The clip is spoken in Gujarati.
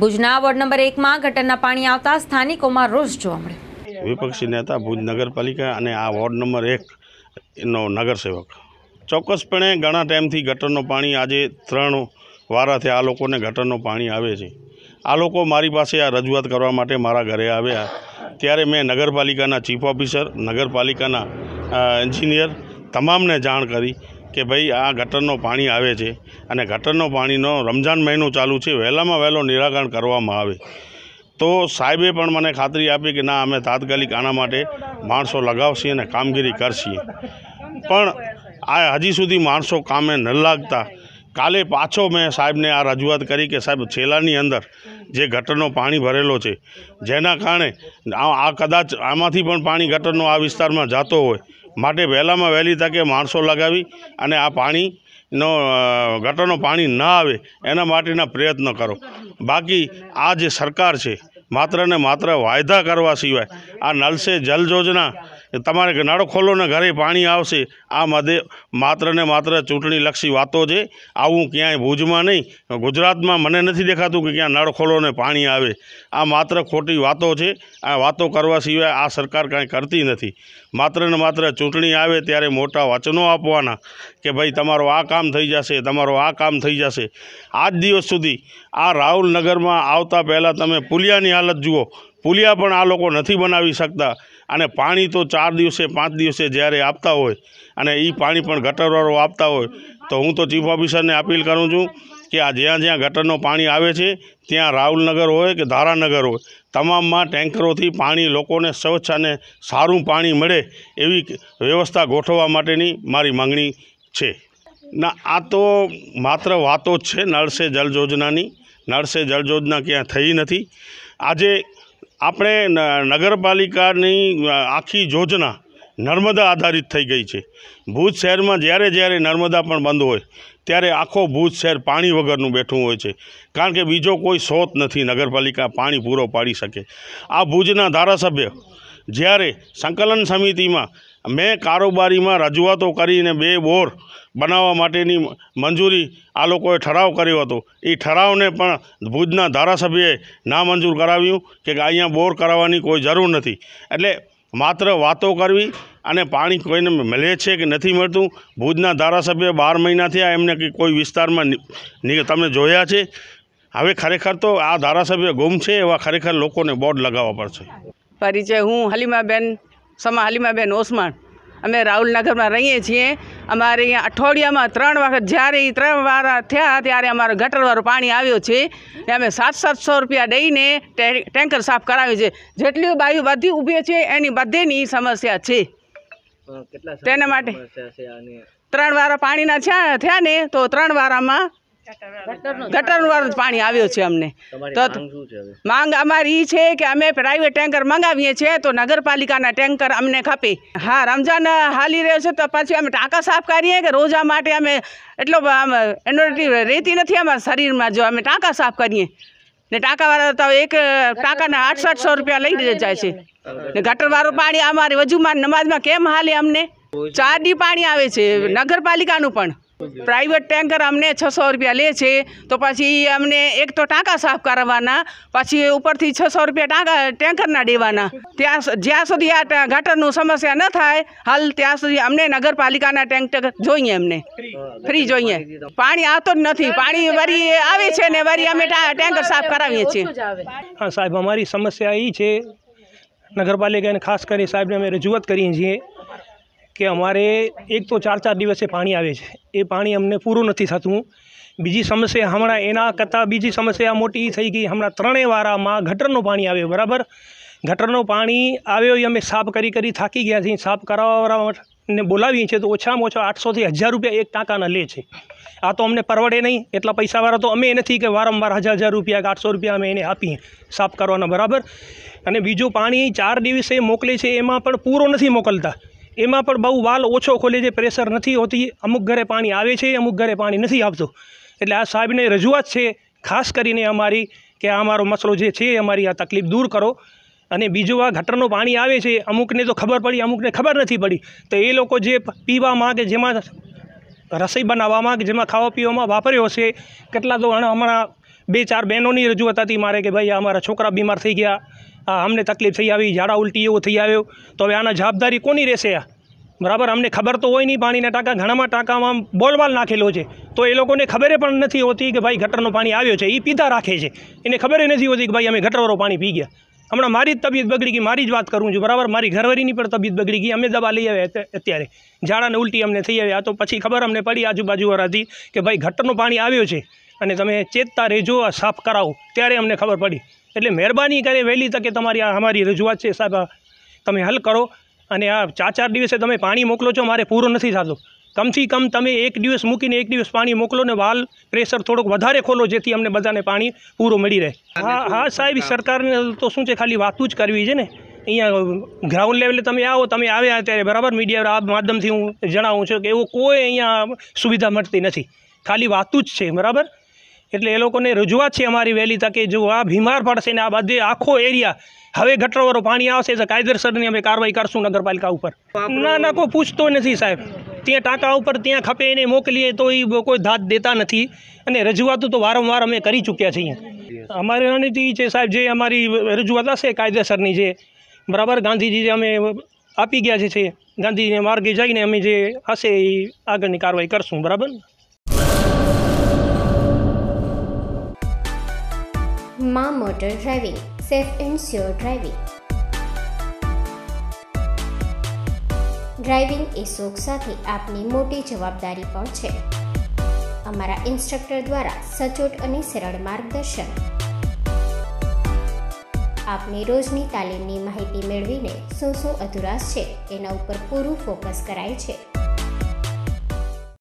ભુજના વોર્ડ નંબર 1 માં ગટરના પાણી આવતા સ્થાનિકોમાં રોષ જોવા મળ્યો। વિપક્ષી નેતા ભુજ નગરપાલિકા અને આ વોર્ડ નંબર 1 નો નગરસેવક ચોક્કસપણે ઘણા ટાઈમથી ગટરનું પાણી આજે 3 વારાથી આ લોકોને ગટરનું પાણી આવે છે। આ લોકો મારી પાસે આ રજૂઆત કરવા માટે મારા ઘરે આવ્યા ત્યારે મેં નગરપાલિકાના ચીફ ઓફિસર, નગરપાલિકાના એન્જિનિયર તમામને જાણ કરી કે ભાઈ આ ગટરનું પાણી આવે છે અને ગટરનું પાણીનો રમજાન મહિનો ચાલુ છે, વહેલામાં વહેલો નિરાકરણ કરવામાં આવે। તો સાહેબે પણ મને ખાતરી આપી કે ના, અમે તાત્કાલિક આના માટે માણસો લગાવશીએ અને કામગીરી કરશીએ, પણ આ હજી સુધી માણસો કામે ન લાગતા કાલે પાછો મેં સાહેબને આ રજૂઆત કરી કે સાહેબ છેલ્લાની અંદર જે ગટરનું પાણી ભરેલો છે, જેના કારણે આ કદાચ આમાંથી પણ પાણી ગટરનો આ વિસ્તારમાં જતો હોય, માટે વહેલામાં વહેલી તકે માણસો લગાવી અને આ પાણીનો ગટરનું પાણી ન આવે એના માટેના પ્રયત્નો કરો। બાકી આ જે સરકાર છે માત્ર ને માત્ર વાયદા કરવા સિવાય આ નળ સે જલ યોજના તમારે નળ ખોલો ને ઘરે પાણી આવશે, આ માત્ર ને માત્ર ચૂંટણીલક્ષી વાતો છે। આવું ક્યાંય ભુજમાં નહીં, ગુજરાતમાં મને નથી દેખાતું કે ક્યાં નળ ખોલો ને પાણી આવે। આ માત્ર ખોટી વાતો છે। આ વાતો કરવા સિવાય આ સરકાર કાંઈ કરતી નથી। માત્ર ને માત્ર ચૂંટણી આવે ત્યારે મોટા વચનો આપવાના કે ભાઈ તમારો આ કામ થઈ જશે, તમારો આ કામ થઈ જશે। આજ દિવસ સુધી આ રાહુલનગરમાં આવતા પહેલાં તમે પુલિયાની હાલત જુઓ, પુલિયા પણ આ લોકો નથી બનાવી શકતા અને પાણી તો 4 દિવસે 5 દિવસે જ્યારે આપતા હોય અને એ પાણી પણ ગટરવાળો આપતા હોય તો હું તો ચીફ ઓફિસરને અપીલ કરું છું કે આ જ્યાં જ્યાં ગટરનું પાણી આવે છે ત્યાં રાહુલનગર હોય કે ધારાનગર હોય, તમામમાં ટેન્કરોથી પાણી લોકોને સ્વચ્છ અને સારું પાણી મળે એવી વ્યવસ્થા ગોઠવવા માટેની મારી માંગણી છે। ના, આ તો માત્ર વાતો જ છે નળ સે જલ યોજનાની। નળ સે જલ યોજના ક્યાં થઈ નથી। આજે આપણે નગરપાલિકાની આખી યોજના નર્મદા આધારિત થઈ ગઈ છે। ભુજ શહેરમાં જ્યારે જ્યારે નર્મદા પણ બંધ હોય ત્યારે આખો ભુજ શહેર પાણી વગરનું બેઠું હોય છે, કારણ કે બીજો કોઈ સ્ત્રોત નથી નગરપાલિકા પાણી પૂરો પાડી શકે। આ ભુજના ધારાસભ્ય જ્યારે સંકલન સમિતિમાં મેં કારોબારીમાં રજૂઆતો કરીને 2 બોર બનાવવા માટેની મંજૂરી આ લોકોએ ઠરાવ કર્યો હતો, એ ઠરાવને પણ ભુજના ધારાસભ્યએ નામંજૂર કરાવ્યું કે અહીંયા બોર કરાવવાની કોઈ જરૂર નથી। એટલે માત્ર વાતો કરવી અને પાણી કોઈને મળે છે કે નથી મળતું। ભુજના ધારાસભ્ય 12 મહિના થયા, એમને કોઈ વિસ્તારમાં તમે જોયા છે? હવે ખરેખર તો આ ધારાસભ્ય ગુમ છે, એવા ખરેખર લોકોને બોર્ડ લગાવવા પડશે। પરિચય, હું હલીમાબેન સમા હલીમાબેન ઓસમાણ। અમે રાહુલનગરમાં રહીએ છીએ। અમારે અહીંયા અઠવાડિયામાં 3 વખત જ્યારે 3 વાર થયા ત્યારે અમારું ગટરવાળું પાણી આવ્યું છે ને અમે 700 રૂપિયા દઈને ટેન્કર સાફ કરાવ્યું છે। જેટલી બાયું બધી ઊભી છે એની બધેની સમસ્યા છે। તેના માટે 3 વાર પાણીના થયા ને તો 3 વારમાં ગટરવાળું પાણી આવ્યું છે અમને। તો માંગ અમારી છે કે અમે પ્રાઇવેટ ટેન્કર મંગાવીએ છીએ તો નગરપાલિકાના ટેન્કર અમને ખપે। હા, રમજાન હાલી રહ્યો છે તો પછી અમે ટાંકા સાફ કરીએ કે રોજા માટે અમે એટલો એનર્જી રહેતી નથી અમારા શરીરમાં। જો અમે ટાંકા સાફ કરીએ ને ટાંકાવાળા તો એક ટાંકાના 800 રૂપિયા લઈ જાય છે ને ગટરવાળું પાણી અમારે વજુમાં નમાઝમાં કેમ હાલે? અમને 4 દી પાણી આવે છે નગરપાલિકાનું, પણ પ્રાઇવેટ ટેન્કર અમને 600 રૂપિયા લે છે। તો પછી અમને એક તો ટાંકા સાફ કરવાના, પછી ઉપરથી 600 રૂપિયા ટેન્કરના દેવાના। જ્યાં સુધી આ ગટરનું સમસ્યા ન થાય હાલ ત્યાં સુધી અમને નગરપાલિકાના ટેન્કર જોઈએ, અમને ફ્રી જોઈએ। પાણી આવતો જ નથી, પાણી વરી આવે છે ને વરી અમે ટેન્કર સાફ કરાવીએ છીએ। હા સાહેબ, અમારી સમસ્યા એ છે, નગરપાલિકાને ખાસ કરી સાહેબને અમે રજૂઆત કરીએ છીએ કે અમારે એક તો 4 દિવસે પાણી આવે છે, એ પાણી અમને પૂરું નથી થતું। બીજી સમસ્યા હમણાં એના કરતાં બીજી સમસ્યા મોટી થઈ ગઈ, હમણાં 3 વારામાં ગટરનું પાણી આવ્યું, બરાબર? ગટરનું પાણી આવ્યો એ અમે સાફ કરી થાકી ગયા છીએ। સાફ કરાવવાને બોલાવીએ છીએ તો ઓછામાં ઓછા 800 થી 1000 રૂપિયા એક ટાંકાના લે છે। આ તો અમને પરવડે નહીં, એટલા પૈસાવાળા તો અમે નથી કે વારંવાર 1000 રૂપિયા કે 800 રૂપિયા અમે એને આપીએ સાફ કરવાના, બરાબર? અને બીજું પાણી 4 દિવસે મોકલે છે એમાં પણ પૂરો નથી મોકલતા, એમાં પણ બહુ વાલ ઓછો ખોલે છે, પ્રેશર નથી હોતી। અમુક ઘરે પાણી આવે છે, અમુક ઘરે પાણી નથી આવતું। એટલે આ સાહેબને રજૂઆત છે ખાસ કરીને અમારી કે આ અમારો મસલો જે છે અમારી આ તકલીફ દૂર કરો। અને બીજું આ ગટરનું પાણી આવે છે, અમુકને તો ખબર પડી, અમુકને ખબર નથી પડી, તો એ લોકો જે પીવામાં કે જેમાં રસોઈ બનાવવામાં કે જેમાં ખાવા પીવામાં વાપર્યો છે, કેટલા તો હમણાં 2-4 બહેનોની રજૂઆત હતી મારે કે ભાઈ અમારા છોકરા બીમાર થઈ ગયા, અમને તકલીફ થઈ આવી, ઝાડા ઉલટી એવો થઈ આવ્યો, તો હવે આના જવાબદારી કોની રહેશે? બરાબર, અમને ખબર તો હોય નહીં. પાણીના ટાંકા ઘણામાં ટાંકામાં બોલવાલ નાખેલો છે, તો એ લોકોને ખબર પણ નથી હોતી કે ભાઈ ગટરનું પાણી આવ્યો છે. એ પીતા રાખે છે, એને ખબર નથી હોતી કે ભાઈ અમે ગટરવાળું પાણી પી ગયા. હમણાં મારી જ તબિયત બગડી ગઈ, મારી જ વાત કરું છું, બરાબર. મારી ઘરવાળીની પણ તબિયત બગડી ગઈ, અમે દવા લઈ આવ્યા અત્યારે, ઝાડાને ઉલટી અમને થઈ આવ્યા. તો પછી ખબર અમને પડી આજુબાજુવાળાથી કે ભાઈ ગટરનું પાણી આવ્યો છે અને તમે ચેતતા રહેજો, સાફ કરાવો. ત્યારે અમને ખબર પડી. એટલે મહેરબાની કરે વહેલી તકે તમારી અમારી રજૂઆત છે સાહેબ, તમે હલ કરો. અને આ 4-4 દિવસે તમે પાણી મોકલો છો, મારે પૂરો નથી થતો. કમથી કમ તમે 1 દિવસ મૂકીને 1 દિવસ પાણી મોકલો ને વાલ પ્રેશર થોડુંક વધારે ખોલો, જેથી અમને બધાને પાણી પૂરું મળી રહે. હા સાહેબ, સરકારને તો શું છે, ખાલી વાતું જ કરવી છે ને. અહીંયા ગ્રાઉન્ડ લેવલે તમે આવો, તમે આવ્યા ત્યારે બરાબર, મીડિયા આ માધ્યમથી હું જણાવું છું કે એવું કોઈ અહીંયા સુવિધા મળતી નથી, ખાલી વાતું જ છે, બરાબર. એટલે એ લોકોને રજૂઆત છે અમારી વહેલી તકે, જો આ બીમાર પડશે ને આ બધે આખો એરિયા હવે ગટરવાળું પાણી આવશે તો કાયદેસરની અમે કાર્યવાહી કરશું નગરપાલિકા ઉપર. ના કોઈ પૂછતો નથી સાહેબ, ત્યાં ટાંકા ઉપર ત્યાં ખપે એને મોકલીએ તો એ કોઈ દાદ દેતા નથી. અને રજૂઆતો તો વારંવાર અમે કરી ચૂક્યા છીએ. અમારી રણનીતિ છે સાહેબ, જે અમારી રજૂઆત હશે કાયદેસરની છે, બરાબર, ગાંધીજી જે અમે આપી ગયા છે, ગાંધીજીને માર્ગે જઈને અમે જે હશે એ આગળની કાર્યવાહી કરશું, બરાબર. માં motor driving, safe and sure driving. Driving એ શોખ સાથે આપની મોટી જવાબદારી પણ છે. અમારા ઇન્સ્ટ્રક્ટર દ્વારા સચોટ અને સરળ માર્ગદર્શન. આપની રોજની તાલીમની માહિતી મેળવીને શું અધુરાશ છે એના ઉપર પૂરું ફોકસ કરાય છે.